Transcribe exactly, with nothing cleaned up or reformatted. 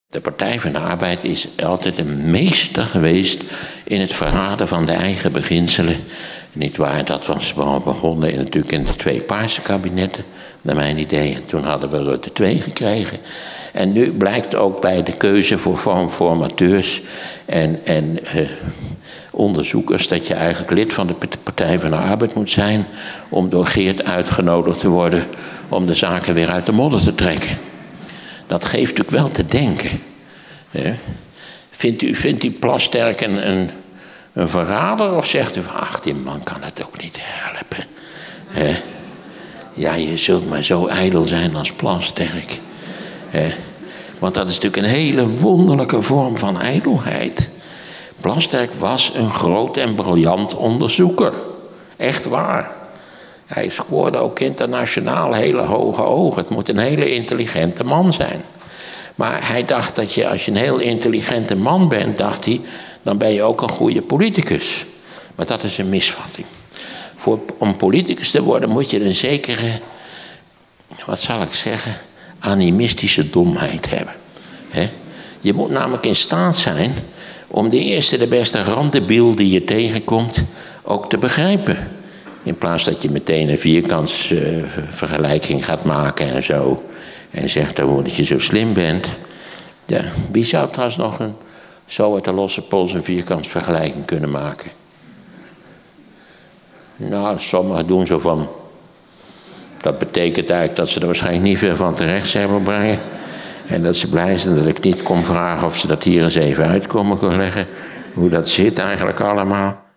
De Partij van de Arbeid is altijd een meester geweest in het verraden van de eigen beginselen. Niet waar, dat was begonnen in, natuurlijk in de twee paarse kabinetten, naar mijn idee. En toen hadden we Rutte twee gekregen. En nu blijkt ook bij de keuze voor formateurs en, en uh, onderzoekers dat je eigenlijk lid van de Partij van de Arbeid moet zijn om door Geert uitgenodigd te worden om de zaken weer uit de modder te trekken. Dat geeft natuurlijk wel te denken. Hè? Vindt u, vindt u Plasterk een, een, een verrader of zegt u van ach, die man kan het ook niet helpen. Hè? Ja, je zult maar zo ijdel zijn als Plasterk. Hè? Want dat is natuurlijk een hele wonderlijke vorm van ijdelheid. Plasterk was een groot en briljant onderzoeker. Echt waar. Hij scoorde ook internationaal hele hoge ogen. Het moet een hele intelligente man zijn. Maar hij dacht dat je, als je een heel intelligente man bent, dacht hij, dan ben je ook een goede politicus. Maar dat is een misvatting. Voor, om politicus te worden moet je een zekere, wat zal ik zeggen, animistische domheid hebben. He? Je moet namelijk in staat zijn om de eerste, de beste randebiel die je tegenkomt ook te begrijpen. In plaats dat je meteen een vierkantsvergelijking uh, gaat maken en zo. En zegt dan dat je zo slim bent. Ja, wie zou trouwens nog een, zo uit de losse pols een vierkantsvergelijking kunnen maken? Nou, sommigen doen zo van. Dat betekent eigenlijk dat ze er waarschijnlijk niet veel van terecht zullen brengen. En dat ze blij zijn dat ik niet kon vragen of ze dat hier eens even uit komen leggen. Hoe dat zit eigenlijk allemaal.